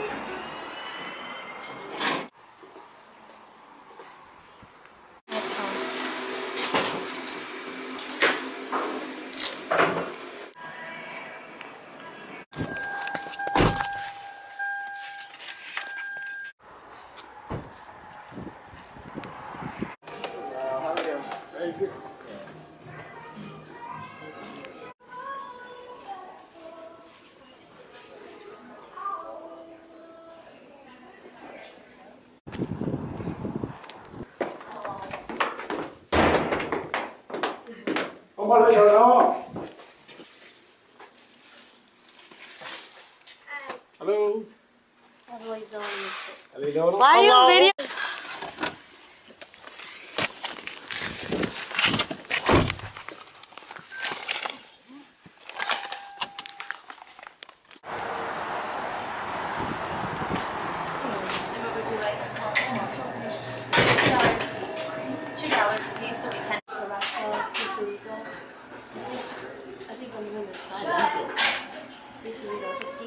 Hello. Why are you video? $2 a piece, so we 10. I think I'm going to try that. This is 50.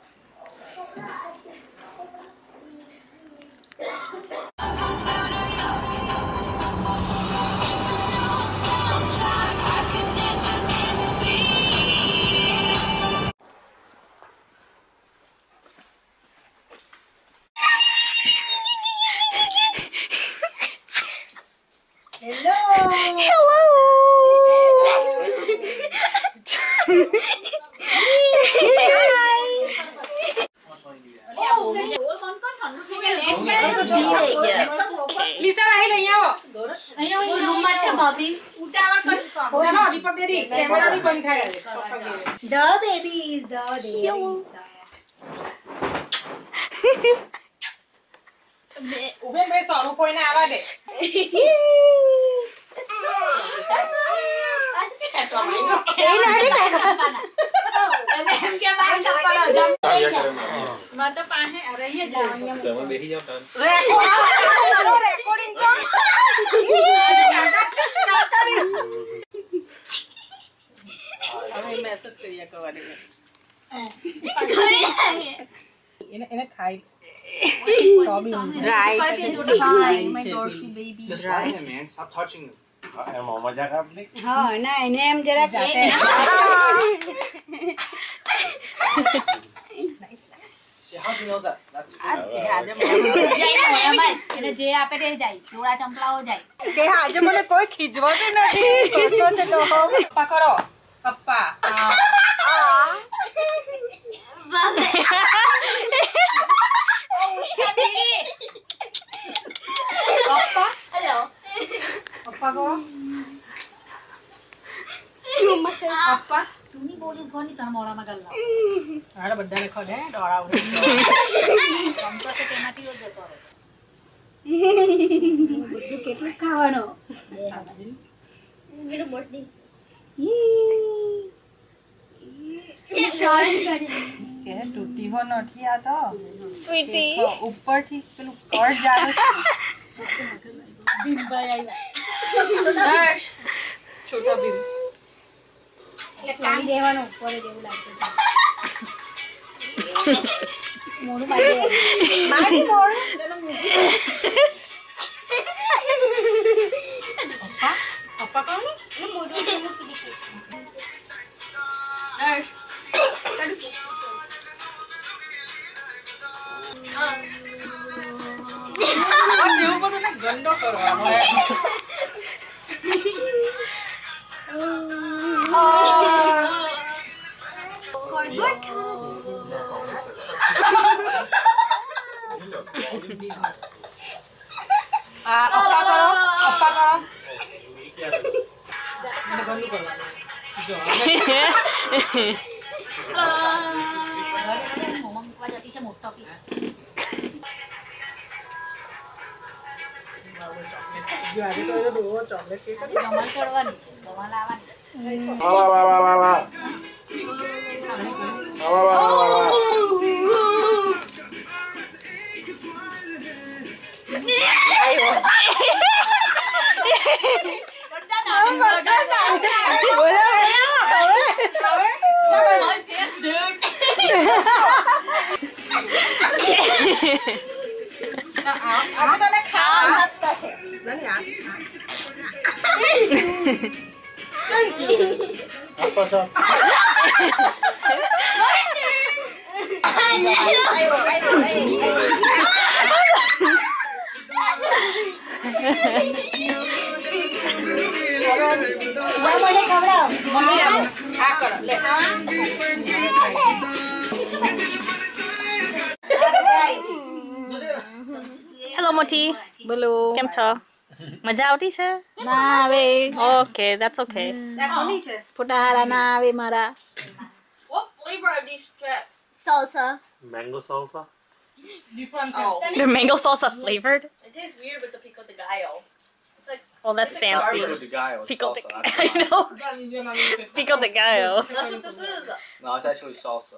Lisa lahir lagi apa? Rumah cah babi. Oh, no, di pagi ni. Kamera ni pun kaya. The baby is the Ube me soal upoi na apa deh? Mata pahe, arah ini jangan yang. Jangan behi jauh kan. Recording kau. Kami message keriya kawan ini. Ini khai. Dry. My Dorothy baby. Just lie there, man. Stop touching them. Em mau majak apa nih? Oh, nah ini em jera Yeah, how she knows that? That's જે આપે તે જાય જોડા ચંપલાઓ જાય કે આજે મને કોઈ ખીજવા તો નથી કરતો છે તો Apa karo? Apa? Apa? Hello Apa karo? Apa? તું ની બોલી કોની તને મોળામાં ગલ્લા Ada benda ni kau deh, dora udah. કંપસ તેનાથી જ જતો બધું કેટલું ખાવાનો કે તૂટી હો નથી આ તો તૂટી ઉપર થી પેલું કર જાડું બિંબાઈ આવ્યા Dash. छोटा bill. એટલે કામ દેવાનું ઉપર જેવું લાગતું મોડું મારી મારી મોડ Apa kau ni? Dash. Oh, dia pun nak ganda karo. Apa karo? Apa karo? Ada gandu karo. Jo. મોમાં મૂકવા જતી છે મોટો પી Jadi kalau ada dua coklat cake kan. ગમણ છોડવાની છે ગમણ લાવવાની Coba. Aku tadi Kamu atas ya. Nani ya? Apa sih? Gua boleh kabrao. Mami aku. Aku lihat. Hello Moti. Belum. કેમ છો? મજા આવતી છે? ના આવે. Okay, that's okay. આ કોની છે? ફોટાહારા ના આવે મારા. What flavor are these chips? Salsa. Mango salsa. They're mango salsa flavored? It tastes weird with the pico de gallo. It's like, well, that's It's like fancy. Pico de gallo. It's Pico de salsa. That's I why. know. Pico de gallo. That's what this is. No, it's actually salsa.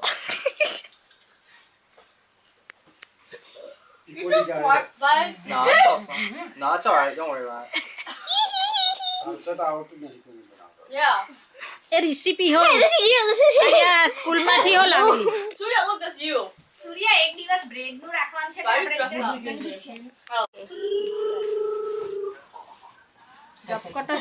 What? Bye. No, it's salsa. No, it's alright. Don't worry about it. Yeah. એ recipe હો. Hey, this is you. This is you. અહીંયા સ્કૂલમાંથી હો લાવેલી. Surya, look, that's you. સૂર્યા એક દિવસ bread નું રાખવાનું છે Why you કે dress up? આપણે છે. ચપકટ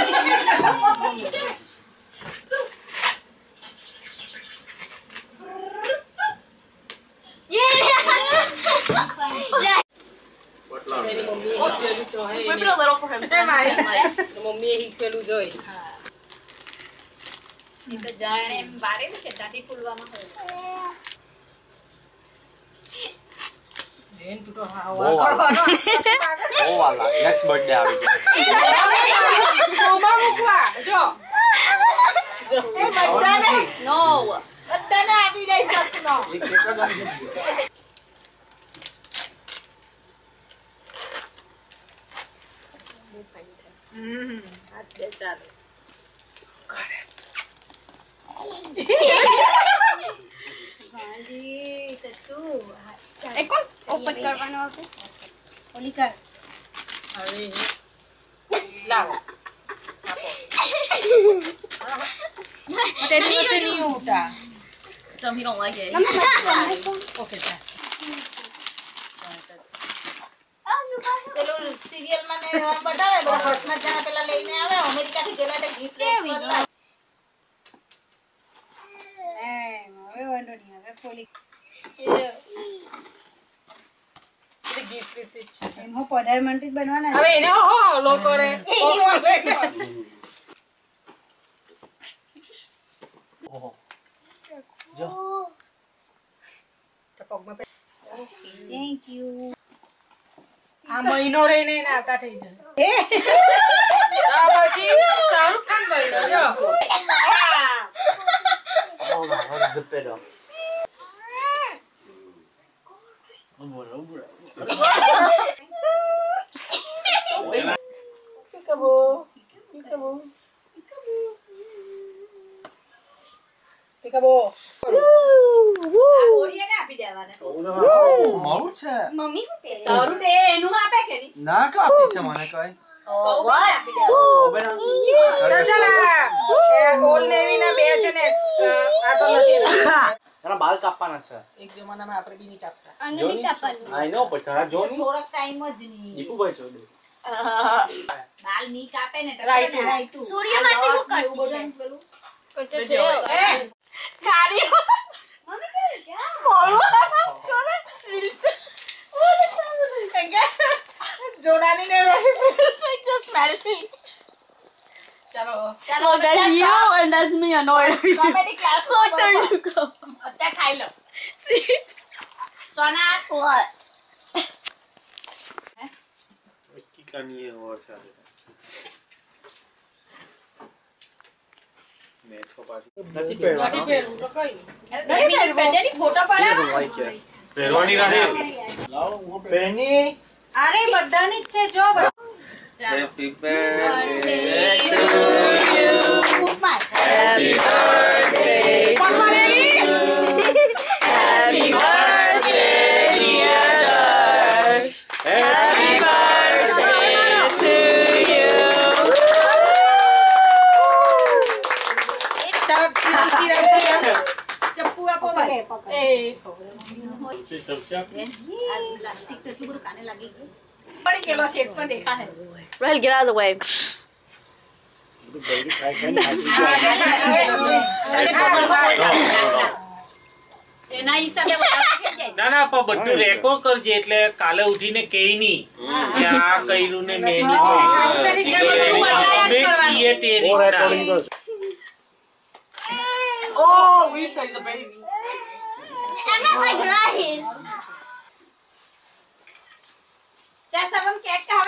Yeah. એની મમ્મીએ હિકેલું જોઈ. Whip it a little for him. So Am I? he can, like, મમ્મીએ હિકેલું જોઈ. એ તો જાણે એમ વારેલું છે દાઢી ફૂલવામાં હોય. બેન તું તો બહુ હાવા વાર કરવાનો. બહુ વાર લાગે. Next birthday આવી ગયો. મોમાં મૂકવા જો. no. બધાને આપી દઈ શકનો. હાથ બે ચાલે. ગાંધી તો તું એ કોણ ઓપન કરવાનો હતો ઓલી કર હવે લાવો. તે દિવસે નહીં ઉઠા. So he don't like it. Okay ચાલ. પેલું સિરિયલ માં ને બતાવે બધા બસમાં જણા પેલા લઈને આવે અમેરિકાથી પેલા તે ગિફ્ટ હવે વાંધો નહીં હવે ખોલી બધી gift receipt છે. એમ હું પ્રધાનમંત્રી જ બનવાના હવે એને હો લોકો રે પગમાં થેન્ક યુ આ મહિનો રહીને એને આવતા થઈ જાય. પછી શાહરુખ ખાન બન્યો જો. Hold on, let's zip it up. Peekaboo. ઓરિયાને આપી દેવાના મારું છે મમ્મી હું પહેરે તારું તે એનું આપે કે નહીં? ના કાપી છે મને કઈ આપી દેવાના તો ચાલ આ ઓલ નેવી ના બે છે ને આ તો નથી. તારા બાલ કાપવાના છે. એક જમાનામાં આપણે બી નહીં કાપતા. અને બી ચાપવાનું I know, પણ તારા જો નહીં. થોડોક ટાઈમ જ નહીં દીપુભાઈ છો દે. બાલ ની કાપે ને રાઈટ રાઈટ. સૂર્યમાંથી હું કરતી છે પેલું Video it. એ કારી મમ્મી કેવું છે જોડાની ને ચાલો Well, that's you and that's me annoyed. Comedy class Look, there you go. અત્યારે ખાઈ લો See? Sona What? की कहानी है और सारे मैं इसको पास નથી નથી પહેરવાનો. પહેરવું તો કઈ બેટાની photo He doesn't like it. पहलवानी रहे બેની અરે બધાની જ છે જો हैप्पी बर्थडे બુકમાં Happy birthday to you. Happy birthday, dear Darsh. Happy birthday to you. ચપ્પુ આપો ભાઈ. એ પ્લાસ્ટિક તો એટલું બધું કાને લાગી ગયું. પડી ગયેલો છે એક પણ દેખાય Rahel, get out of the way. એના હિસાબે વધારે થઈ જાય. ના ના પણ બધું રેકો કરજે એટલે કાલે ઉઠીને કઈ નહીં કે આ કર્યું ને મેં નહીં કર્યું. અમે કહીએ તે રીતના. Oh, Lisa is a baby. I'm not like Rahel. ચાલ સબમ કેક ખાવા